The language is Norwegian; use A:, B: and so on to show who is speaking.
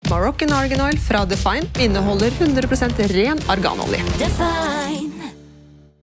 A: Moroccan Argan Oil fra Define inneholder 100% ren arganolje.
B: Define.